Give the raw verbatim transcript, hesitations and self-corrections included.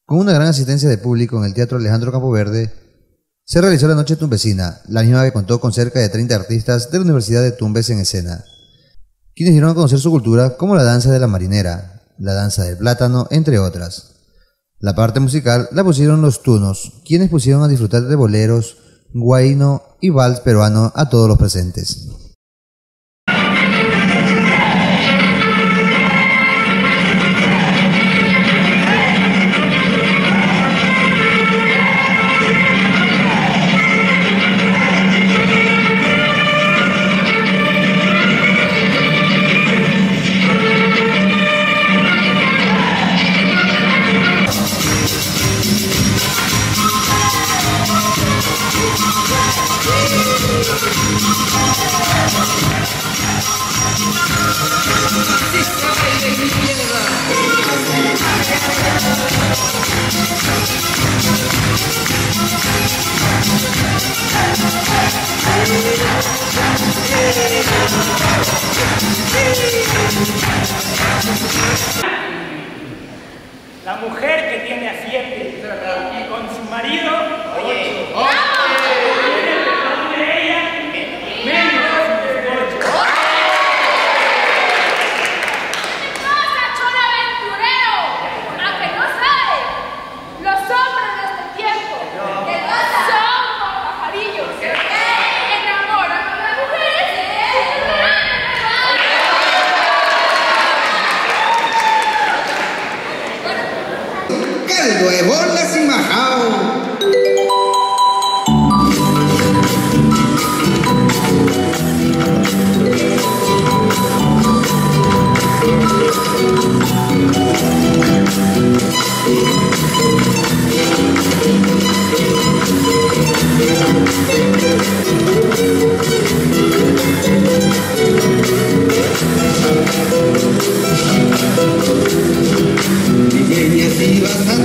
Con una gran asistencia de público en el Teatro Alejandro Campoverde, se realizó la Noche Tumbesina, la misma que contó con cerca de treinta artistas de la Universidad de Tumbes en escena, quienes dieron a conocer su cultura como la danza de la marinera, la danza del plátano, entre otras. La parte musical la pusieron los Tunos, quienes pusieron a disfrutar de boleros, guayno y vals peruano a todos los presentes. La mujer que tiene a siete y con su marido, oye, ¡oh! tiene el perdón de ella, menos de ocho. ¿Qué pasa, cholo aventurero? ¿A que no sabe? Los hombres de este tiempo son como pajarillos. Enamoran a las mujeres. Caldo de bolas y majao. Y así vas a